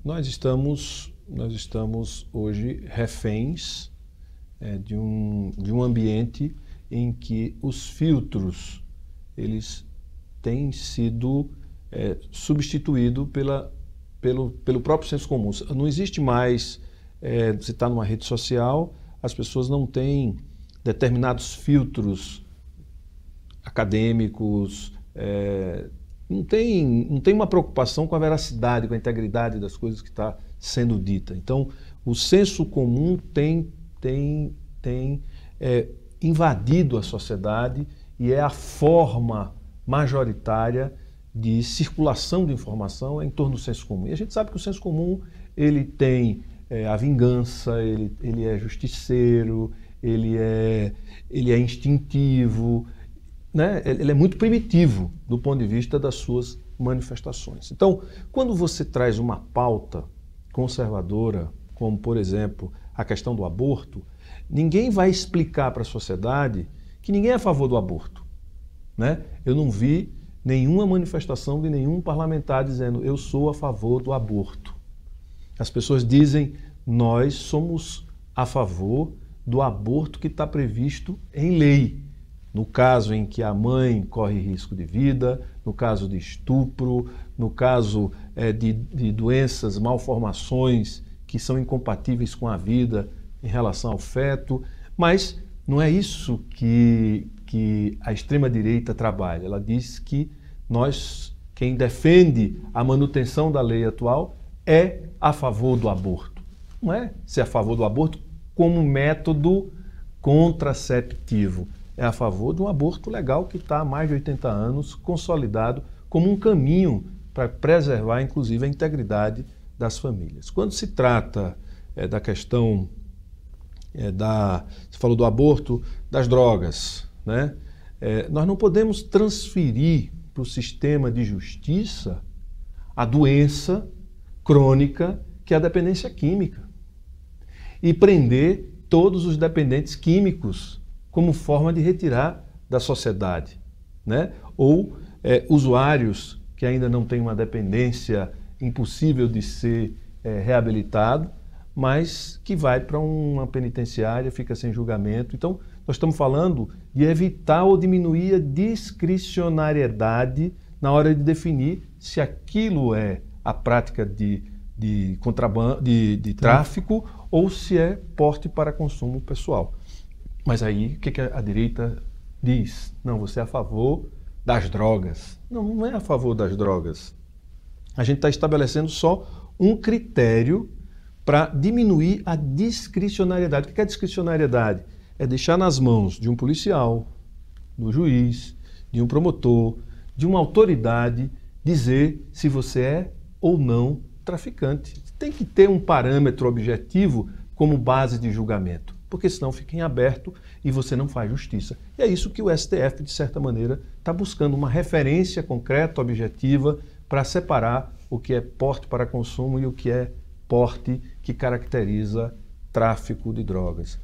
nós estamos hoje reféns de um ambiente em que os filtros eles têm sido substituídos pelo próprio senso comum. Não existe mais, você está numa rede social, as pessoas não têm determinados filtros acadêmicos, não tem uma preocupação com a veracidade, com a integridade das coisas que está sendo dita. Então, o senso comum tem invadido a sociedade e é a forma majoritária de circulação de informação em torno do senso comum. E a gente sabe que o senso comum ele tem a vingança, ele é justiceiro, ele é instintivo, né? Ele é muito primitivo do ponto de vista das suas manifestações. Então, quando você traz uma pauta conservadora, como, por exemplo, a questão do aborto, ninguém vai explicar para a sociedade que ninguém é a favor do aborto, né? Eu não vi nenhuma manifestação de nenhum parlamentar dizendo eu sou a favor do aborto. As pessoas dizem nós somos a favor do aborto que está previsto em lei. No caso em que a mãe corre risco de vida, no caso de estupro, no caso de doenças, malformações que são incompatíveis com a vida em relação ao feto, mas não é isso que a extrema-direita trabalha. Ela diz que quem defende a manutenção da lei atual é a favor do aborto. Não é ser a favor do aborto como método contraceptivo. É a favor de um aborto legal que está há mais de 80 anos consolidado como um caminho para preservar, inclusive, a integridade das famílias. Quando se trata da questão você falou do aborto, das drogas, né? Nós não podemos transferir para o sistema de justiça a doença crônica que é a dependência química e prender todos os dependentes químicos como forma de retirar da sociedade, né? Ou usuários que ainda não têm uma dependência impossível de ser reabilitado, mas que vai para uma penitenciária, fica sem julgamento. Então, nós estamos falando de evitar ou diminuir a discricionariedade na hora de definir se aquilo é a prática de contrabando, de tráfico, ou se é porte para consumo pessoal. Mas aí, o que a direita diz? Não, você é a favor das drogas. Não, não é a favor das drogas. A gente está estabelecendo só um critério para diminuir a discricionariedade. O que é discricionariedade? É deixar nas mãos de um policial, do juiz, de um promotor, de uma autoridade, dizer se você é ou não traficante. Tem que ter um parâmetro objetivo como base de julgamento, porque senão fica em aberto e você não faz justiça. E é isso que o STF, de certa maneira, está buscando, uma referência concreta, objetiva, para separar o que é porte para consumo e o que é porte que caracteriza tráfico de drogas.